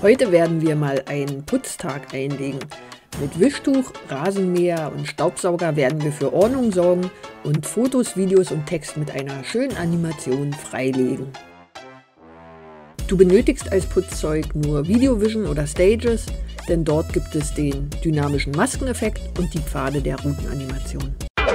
Heute werden wir mal einen Putztag einlegen. Mit Wischtuch, Rasenmäher und Staubsauger werden wir für Ordnung sorgen und Fotos, Videos und Text mit einer schönen Animation freilegen. Du benötigst als Putzzeug nur Video Vision oder Stages, denn dort gibt es den dynamischen Maskeneffekt und die Pfade der Routenanimation.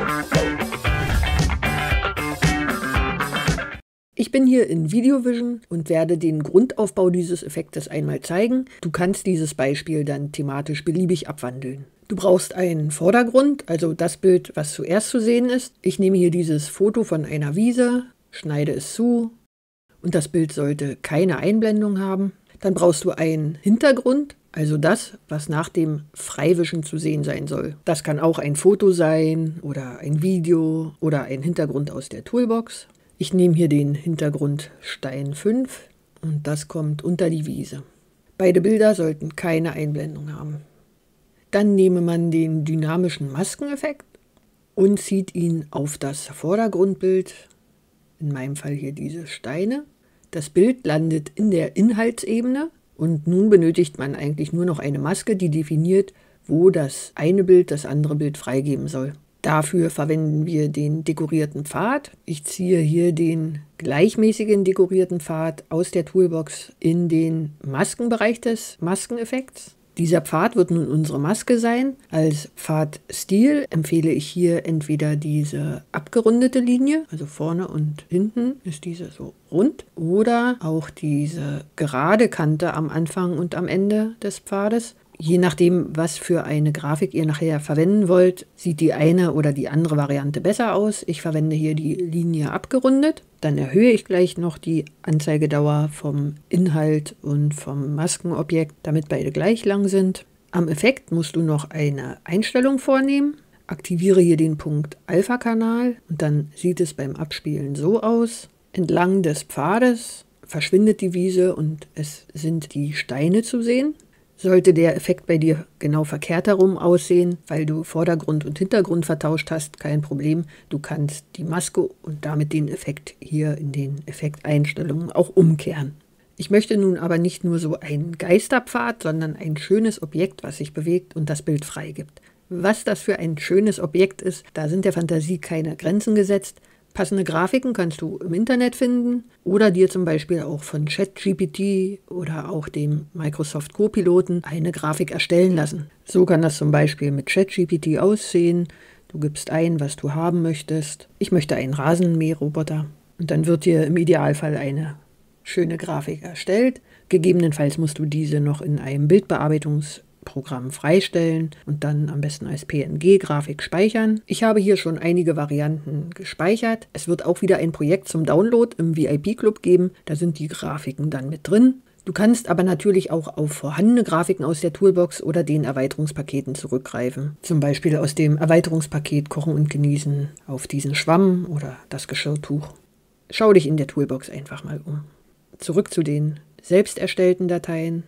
Ich bin hier in Video Vision und werde den Grundaufbau dieses Effektes einmal zeigen. Du kannst dieses Beispiel dann thematisch beliebig abwandeln. Du brauchst einen Vordergrund, also das Bild, was zuerst zu sehen ist. Ich nehme hier dieses Foto von einer Wiese, schneide es zu und das Bild sollte keine Einblendung haben. Dann brauchst du einen Hintergrund, also das, was nach dem Freiwischen zu sehen sein soll. Das kann auch ein Foto sein oder ein Video oder ein Hintergrund aus der Toolbox. Ich nehme hier den Hintergrund Stein 5 und das kommt unter die Wiese. Beide Bilder sollten keine Einblendung haben. Dann nehme man den dynamischen Maskeneffekt und zieht ihn auf das Vordergrundbild, in meinem Fall hier diese Steine. Das Bild landet in der Inhaltsebene und nun benötigt man eigentlich nur noch eine Maske, die definiert, wo das eine Bild das andere Bild freigeben soll. Dafür verwenden wir den dekorierten Pfad. Ich ziehe hier den gleichmäßigen dekorierten Pfad aus der Toolbox in den Maskenbereich des Maskeneffekts. Dieser Pfad wird nun unsere Maske sein. Als Pfadstil empfehle ich hier entweder diese abgerundete Linie, also vorne und hinten ist diese so rund, oder auch diese gerade Kante am Anfang und am Ende des Pfades. Je nachdem, was für eine Grafik ihr nachher verwenden wollt, sieht die eine oder die andere Variante besser aus. Ich verwende hier die Linie abgerundet. Dann erhöhe ich gleich noch die Anzeigedauer vom Inhalt und vom Maskenobjekt, damit beide gleich lang sind. Am Effekt musst du noch eine Einstellung vornehmen. Aktiviere hier den Punkt Alpha-Kanal und dann sieht es beim Abspielen so aus. Entlang des Pfades verschwindet die Wiese und es sind die Steine zu sehen. Sollte der Effekt bei dir genau verkehrt herum aussehen, weil du Vordergrund und Hintergrund vertauscht hast, kein Problem. Du kannst die Maske und damit den Effekt hier in den Effekteinstellungen auch umkehren. Ich möchte nun aber nicht nur so einen Geisterpfad, sondern ein schönes Objekt, was sich bewegt und das Bild freigibt. Was das für ein schönes Objekt ist, da sind der Fantasie keine Grenzen gesetzt. Passende Grafiken kannst du im Internet finden oder dir zum Beispiel auch von ChatGPT oder auch dem Microsoft Copiloten eine Grafik erstellen lassen. So kann das zum Beispiel mit ChatGPT aussehen. Du gibst ein, was du haben möchtest. Ich möchte einen Rasenmäherroboter und dann wird dir im Idealfall eine schöne Grafik erstellt. Gegebenenfalls musst du diese noch in einem Bildbearbeitungsprogramm freistellen und dann am besten als PNG-Grafik speichern. Ich habe hier schon einige Varianten gespeichert. Es wird auch wieder ein Projekt zum Download im VIP-Club geben. Da sind die Grafiken dann mit drin. Du kannst aber natürlich auch auf vorhandene Grafiken aus der Toolbox oder den Erweiterungspaketen zurückgreifen. Zum Beispiel aus dem Erweiterungspaket Kochen und Genießen auf diesen Schwamm oder das Geschirrtuch. Schau dich in der Toolbox einfach mal um. Zurück zu den selbst erstellten Dateien.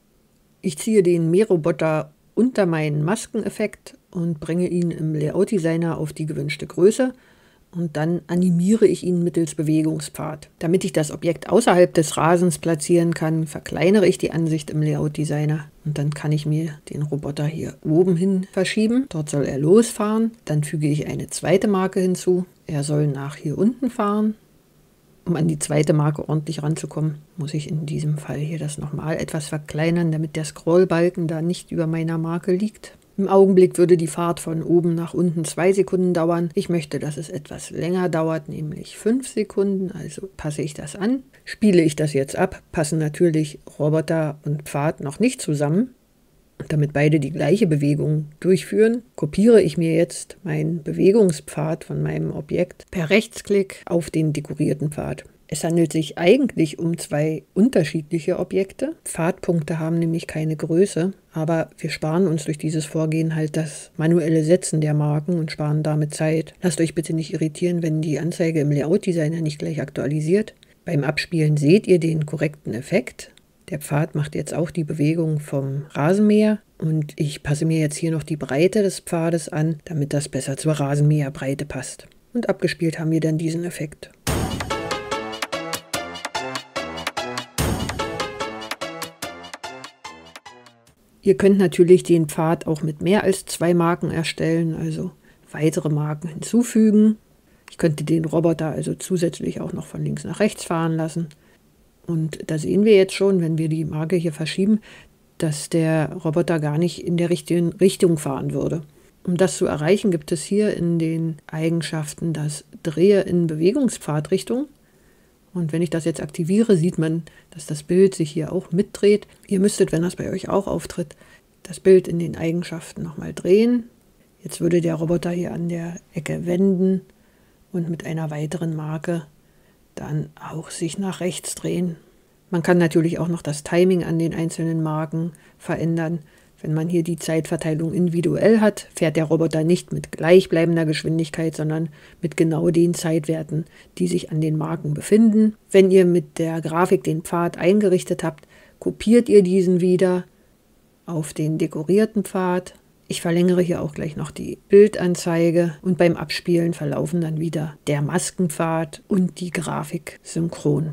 Ich ziehe den Mähroboter unter meinen Maskeneffekt und bringe ihn im Layout Designer auf die gewünschte Größe und dann animiere ich ihn mittels Bewegungspfad. Damit ich das Objekt außerhalb des Rasens platzieren kann, verkleinere ich die Ansicht im Layout Designer und dann kann ich mir den Roboter hier oben hin verschieben. Dort soll er losfahren. Dann füge ich eine zweite Marke hinzu. Er soll nach hier unten fahren. Um an die zweite Marke ordentlich ranzukommen, muss ich in diesem Fall hier das nochmal etwas verkleinern, damit der Scrollbalken da nicht über meiner Marke liegt. Im Augenblick würde die Fahrt von oben nach unten 2 Sekunden dauern. Ich möchte, dass es etwas länger dauert, nämlich 5 Sekunden, also passe ich das an. Spiele ich das jetzt ab, passen natürlich Roboter und Pfad noch nicht zusammen. Und damit beide die gleiche Bewegung durchführen, kopiere ich mir jetzt meinen Bewegungspfad von meinem Objekt per Rechtsklick auf den dekorierten Pfad. Es handelt sich eigentlich um 2 unterschiedliche Objekte. Pfadpunkte haben nämlich keine Größe, aber wir sparen uns durch dieses Vorgehen halt das manuelle Setzen der Marken und sparen damit Zeit. Lasst euch bitte nicht irritieren, wenn die Anzeige im Layout Designer nicht gleich aktualisiert. Beim Abspielen seht ihr den korrekten Effekt. Der Pfad macht jetzt auch die Bewegung vom Rasenmäher und ich passe mir jetzt hier noch die Breite des Pfades an, damit das besser zur Rasenmäherbreite passt. Und abgespielt haben wir dann diesen Effekt. Ihr könnt natürlich den Pfad auch mit mehr als 2 Marken erstellen, also weitere Marken hinzufügen. Ich könnte den Roboter also zusätzlich auch noch von links nach rechts fahren lassen. Und da sehen wir jetzt schon, wenn wir die Marke hier verschieben, dass der Roboter gar nicht in der richtigen Richtung fahren würde. Um das zu erreichen, gibt es hier in den Eigenschaften das Drehe in Bewegungspfadrichtung. Und wenn ich das jetzt aktiviere, sieht man, dass das Bild sich hier auch mitdreht. Ihr müsstet, wenn das bei euch auch auftritt, das Bild in den Eigenschaften nochmal drehen. Jetzt würde der Roboter hier an der Ecke wenden und mit einer weiteren Marke dann auch sich nach rechts drehen. Man kann natürlich auch noch das Timing an den einzelnen Marken verändern. Wenn man hier die Zeitverteilung individuell hat, fährt der Roboter nicht mit gleichbleibender Geschwindigkeit, sondern mit genau den Zeitwerten, die sich an den Marken befinden. Wenn ihr mit der Grafik den Pfad eingerichtet habt, kopiert ihr diesen wieder auf den dekorierten Pfad. Ich verlängere hier auch gleich noch die Bildanzeige und beim Abspielen verlaufen dann wieder der Maskenpfad und die Grafik synchron.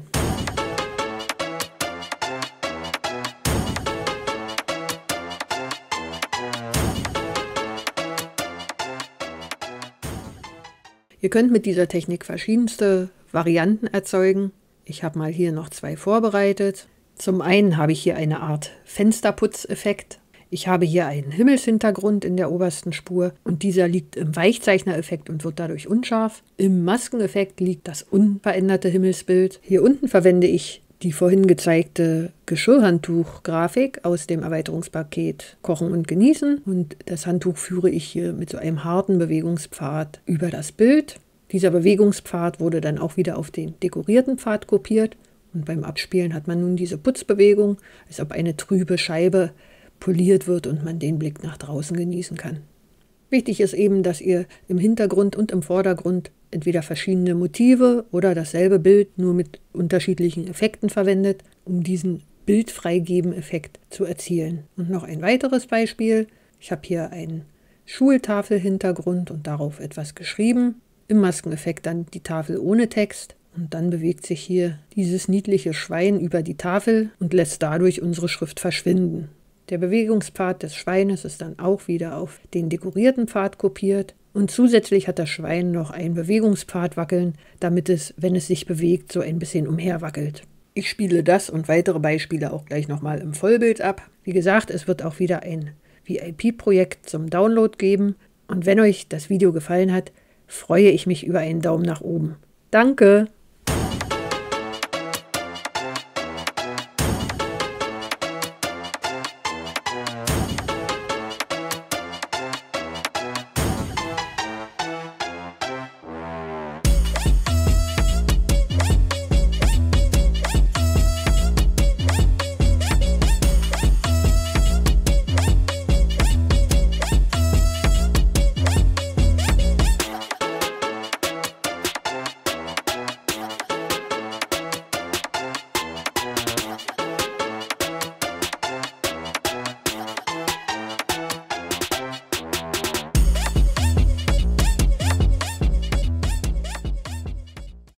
Ihr könnt mit dieser Technik verschiedenste Varianten erzeugen. Ich habe mal hier noch 2 vorbereitet. Zum einen habe ich hier eine Art Fensterputzeffekt. Ich habe hier einen Himmelshintergrund in der obersten Spur und dieser liegt im Weichzeichner-Effekt und wird dadurch unscharf. Im Maskeneffekt liegt das unveränderte Himmelsbild. Hier unten verwende ich die vorhin gezeigte Geschirrhandtuch-Grafik aus dem Erweiterungspaket Kochen und Genießen. Und das Handtuch führe ich hier mit so einem harten Bewegungspfad über das Bild. Dieser Bewegungspfad wurde dann auch wieder auf den dekorierten Pfad kopiert. Und beim Abspielen hat man nun diese Putzbewegung, als ob eine trübe Scheibe poliert wird und man den Blick nach draußen genießen kann. Wichtig ist eben, dass ihr im Hintergrund und im Vordergrund entweder verschiedene Motive oder dasselbe Bild nur mit unterschiedlichen Effekten verwendet, um diesen Bildfreigeben-Effekt zu erzielen. Und noch ein weiteres Beispiel. Ich habe hier einen Schultafelhintergrund und darauf etwas geschrieben. Im Maskeneffekt dann die Tafel ohne Text. Und dann bewegt sich hier dieses niedliche Schwein über die Tafel und lässt dadurch unsere Schrift verschwinden. Der Bewegungspfad des Schweines ist dann auch wieder auf den dekorierten Pfad kopiert. Und zusätzlich hat das Schwein noch einen Bewegungspfad wackeln, damit es, wenn es sich bewegt, so ein bisschen umherwackelt. Ich spiele das und weitere Beispiele auch gleich nochmal im Vollbild ab. Wie gesagt, es wird auch wieder ein VIP-Projekt zum Download geben. Und wenn euch das Video gefallen hat, freue ich mich über einen Daumen nach oben. Danke!